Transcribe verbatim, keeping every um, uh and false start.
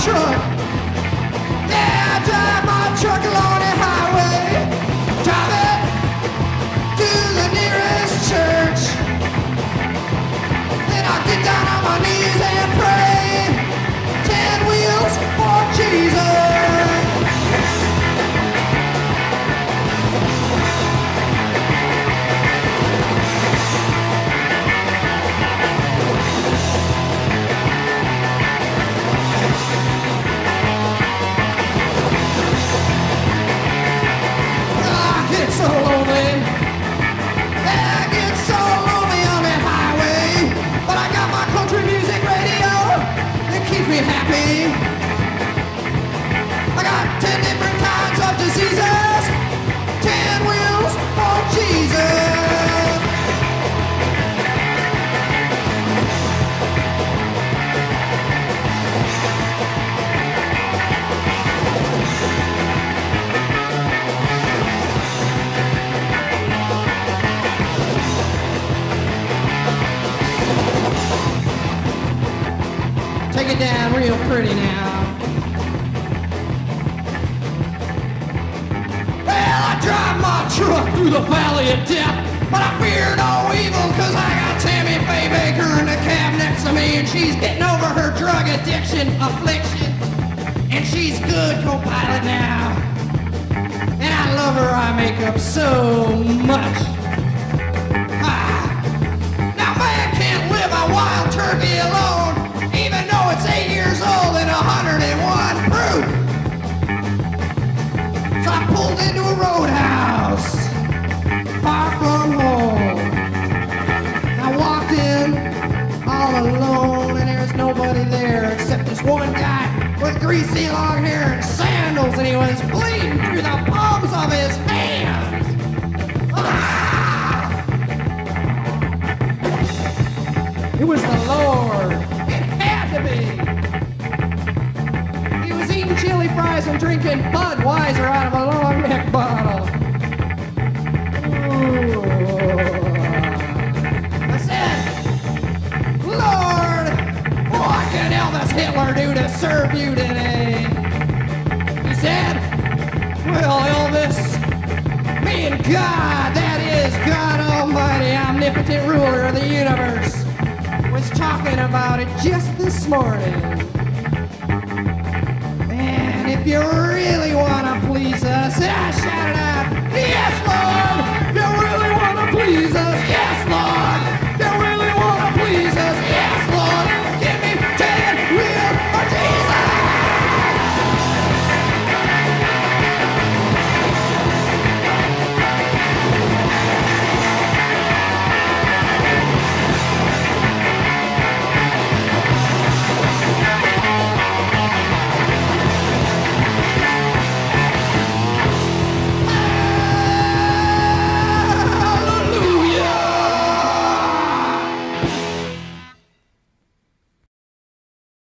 truck. Yeah, I drive my truck along the highway. Drive it to the nearest church. Then I get down on my knees and pray. Ten wheels for Jesus. So lonely, yeah, I get so lonely on that highway. But I got my country music radio that keeps me happy. I got ten different kinds of diseases, ten wheels for Jesus. Take it down real pretty now. Well, I drive my truck through the valley of death, but I fear no evil, cause I got Tammy Faye Baker in the cab next to me, and she's getting over her drug addiction affliction, and she's good co-pilot now. And I love her eye makeup so much. Ah. Now man can't live a wild turkey alone, even though it's eight years old and one hundred one proof. So I pulled into a roadhouse, far from home. I walked in all alone, and there was nobody there except this one guy with greasy long hair and sandals, and he was bleeding through the palms of his hands. Ah! It was the Lord. To be. He was eating chili fries and drinking Budweiser out of a long neck bottle. Ooh. I said, Lord, what can Elvis Hitler do to serve you today? He said, well, Elvis, me and God, that is God Almighty, omnipotent ruler of the universe, was talking about it just this morning. And if you really want to please us, I